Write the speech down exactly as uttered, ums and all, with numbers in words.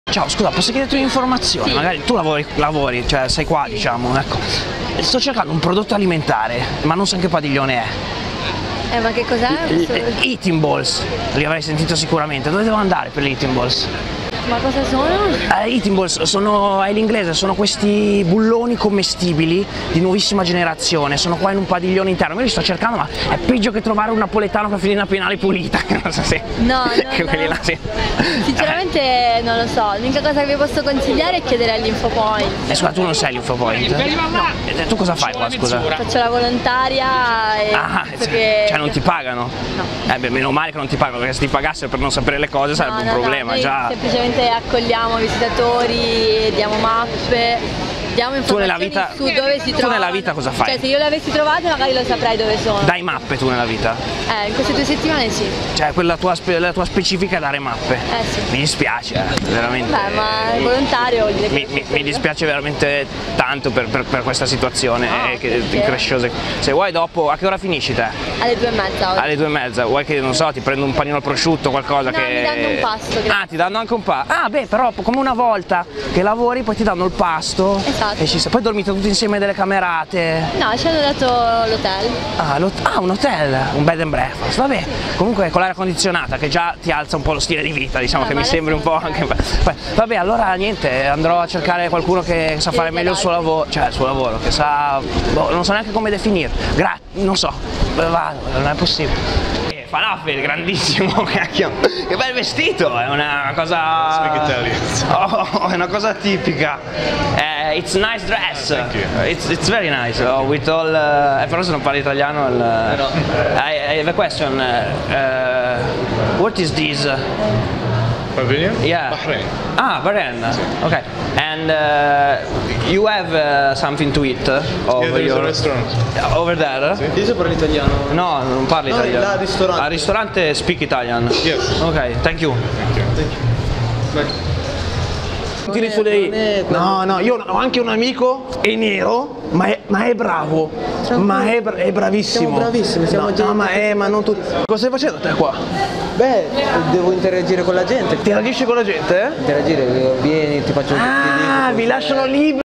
Ciao, scusa, posso chiederti un'informazione? Sì. Magari tu lavori, lavori, cioè sei qua, diciamo, ecco. Sto cercando un prodotto alimentare, ma non so in che padiglione è. Eh, ma che cos'è? Eating balls, li avrei sentito sicuramente. Dove devo andare per le eating balls? Ma cosa sono? Eh, eating balls sono, è l'inglese, sono questi bulloni commestibili di nuovissima generazione, sono qua in un padiglione interno, io li sto cercando ma è peggio che trovare un napoletano che fa una penale pulita, non so se... No, no, che no. quelli là, sì. Sinceramente non lo so, l'unica cosa che vi posso consigliare è chiedere all'infopoint. Eh, scusa, tu non sei l'infopoint? No. Eh, tu cosa fai qua, scusa? Faccio la volontaria e Ah, penso cioè, che... cioè non ti pagano? No. Eh beh, meno male che non ti pagano, perché se ti pagassero per non sapere le cose sarebbe No, un no, problema, no, noi già. semplicemente accogliamo visitatori, diamo mappe, diamo Tu nella informazioni vita, su dove si tu trovano. nella vita cosa fai? Cioè se io le avessi trovate magari lo saprei dove sono. Dai mappe tu nella vita? Eh, in queste due settimane sì. Cioè quella tua, spe- la tua specifica è dare mappe? Eh sì. Mi dispiace, eh, veramente. Beh, ma il volontario vuol dire che... Mi, mi, mi dispiace veramente tanto per, per, per questa situazione No, eh, che, perché? incresciosa. Se vuoi dopo, a che ora finisci te? Alle due e mezza oggi. Alle due e mezza, vuoi che non so, ti prendo un panino al prosciutto, qualcosa No, che. mi danno un pasto, grazie. Ah, ti danno anche un pasto. Ah, beh, però come una volta che lavori poi ti danno il pasto. Esatto. E ci sta. Poi dormite tutti insieme delle camerate. No, ci hanno dato l'hotel. Ah, lo- ah, un hotel, un bed and breakfast, vabbè. Comunque con l'aria condizionata che già ti alza un po' lo stile di vita, diciamo Ah, che ma mi sembri un po' adesso anche. Poi, vabbè, allora niente, andrò a cercare qualcuno che sa Sì, fare meglio il suo esatto. lavoro, cioè il suo lavoro, che sa. Boh, non so neanche come definire. Grazie, non so. Vado, non è possibile. Falafel, grandissimo, cacchio. Che bel vestito, è una cosa. Speak Italian. Oh, è una cosa tipica. Eh, it's nice dress. Thank you. It's, it's very nice. Oh, with all. Uh, eh, però se non parli italiano. Il, I, I have a question. Uh, uh, what is this? Pavilion? Yeah. Bahrain. Ah, Bahrain. Okay. And uh, you have uh, something to eat uh, Yeah, over there is your a restaurant. over there? Sì. Io parlo italiano. No, non parli No, italiano. là al ristorante. Al ristorante speak Italian. Yes. Ok, thank you. Vai. Tiri su dei. No, no, io ho anche un amico, è nero, ma è, ma è bravo. Ma è, bra- è bravissimo. Siamo bravissimi, siamo no, gente- no, ma, è, ma non tutti. Cosa stai facendo te qua? Beh, devo interagire con la gente. Ti interagisci con la gente? Interagire, vieni, ti faccio un Ah, vi lasciano liberi.